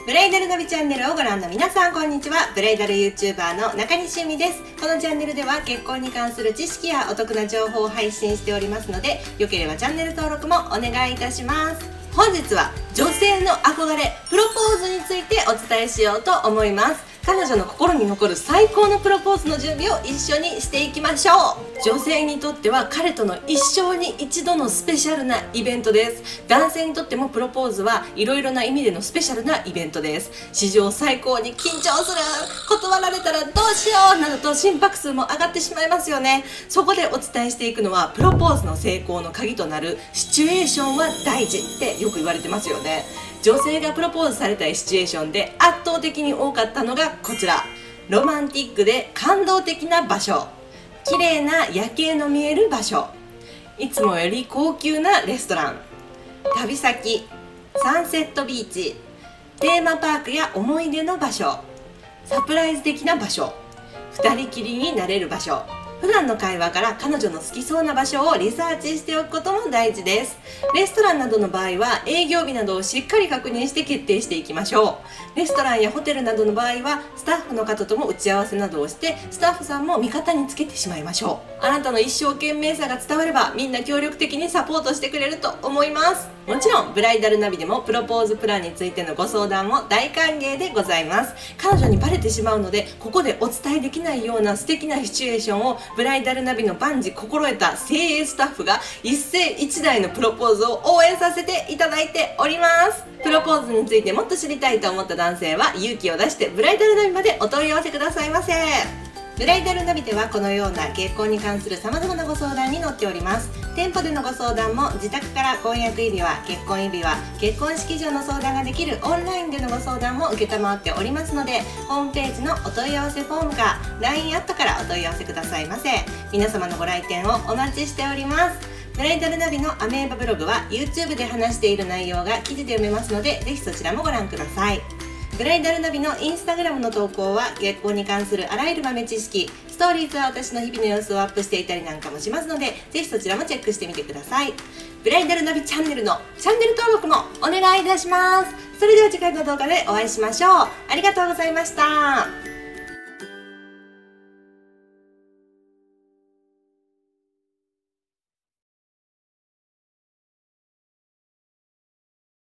ブライダルナビチャンネルをご覧の皆さん、こんにちは。ブライダル YouTuber の中西由美です。このチャンネルでは結婚に関する知識やお得な情報を配信しておりますので、よければチャンネル登録もお願いいたします。本日は女性の憧れプロポーズについてお伝えしようと思います。彼女の心に残る最高のプロポーズの準備を一緒にしていきましょう。女性にとっては彼との一生に一度のスペシャルなイベントです。男性にとってもプロポーズはいろいろな意味でのスペシャルなイベントです。史上最高に緊張する、断られたらどうしようなどと心拍数も上がってしまいますよね。そこでお伝えしていくのは、プロポーズの成功の鍵となるシチュエーションは大事ってよく言われてますよね。女性がプロポーズされたいシチュエーションで圧倒的に多かったのがこちら。ロマンティックで感動的な場所、綺麗な夜景の見える場所、いつもより高級なレストラン、旅先、サンセットビーチ、テーマパークや思い出の場所、サプライズ的な場所、二人きりになれる場所。普段の会話から彼女の好きそうな場所をリサーチしておくことも大事です。レストランなどの場合は営業日などをしっかり確認して決定していきましょう。レストランやホテルなどの場合はスタッフの方とも打ち合わせなどをして、スタッフさんも味方につけてしまいましょう。あなたの一生懸命さが伝われば、みんな協力的にサポートしてくれると思います。もちろんブライダルナビでもプロポーズプランについてのご相談も大歓迎でございます。彼女にバレてしまうのでここでお伝えできないような素敵なシチュエーションをブライダルナビの万事心得た精鋭スタッフが一世一代のプロポーズを応援させていただいております。プロポーズについてもっと知りたいと思った男性は勇気を出してブライダルナビまでお問い合わせくださいませ。ブライダルナビではこのような結婚に関する様々なご相談に乗っております。店舗でのご相談も自宅から婚約指輪、結婚指輪、結婚式場の相談ができるオンラインでのご相談も承っておりますので、ホームページのお問い合わせフォームか LINE アットからお問い合わせくださいませ。皆様のご来店をお待ちしております。ブライダルナビのアメーバブログは YouTube で話している内容が記事で読めますので、ぜひそちらもご覧ください。ブライダルナビのインスタグラムの投稿は結婚に関するあらゆる豆知識、ストーリーズは私の日々の様子をアップしていたりなんかもしますので、ぜひそちらもチェックしてみてください。ブライダルナビチャンネルのチャンネル登録もお願いいたします。それでは次回の動画でお会いしましょう。ありがとうございました。